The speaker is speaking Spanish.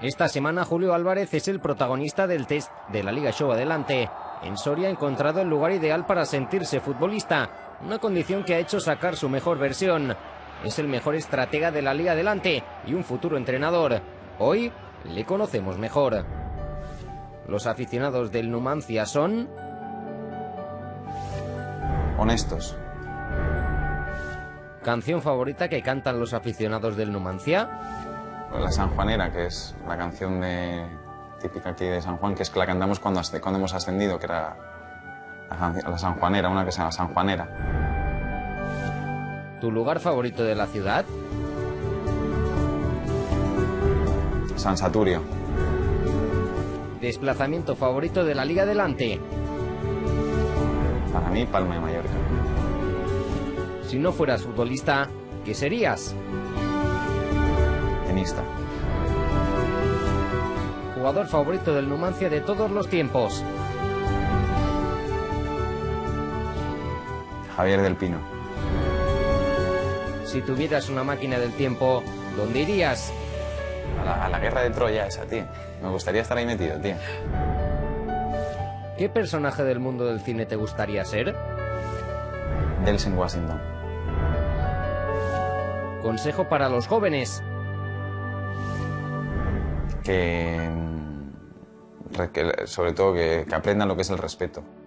Esta semana Julio Álvarez es el protagonista del test de la Liga Show Adelante. En Soria ha encontrado el lugar ideal para sentirse futbolista, una condición que ha hecho sacar su mejor versión. Es el mejor estratega de la Liga Adelante y un futuro entrenador. Hoy le conocemos mejor. Los aficionados del Numancia son... honestos. ¿Canción favorita que cantan los aficionados del Numancia? La sanjuanera, que es la canción típica aquí de San Juan, que es que la cantamos cuando hemos ascendido, que era la sanjuanera, una que se llama sanjuanera. ¿Tu lugar favorito de la ciudad? San Saturio. ¿Desplazamiento favorito de la Liga Adelante? Para mí, Palma de Mallorca. Si no fueras futbolista, ¿qué serías? Tenista. ¿Jugador favorito del Numancia de todos los tiempos? Javier del Pino. Si tuvieras una máquina del tiempo, ¿dónde irías? A la guerra de Troya esa, tío. Me gustaría estar ahí metido, tío. ¿Qué personaje del mundo del cine te gustaría ser? Denzel Washington. Consejo para los jóvenes. Sobre todo que aprendan lo que es el respeto.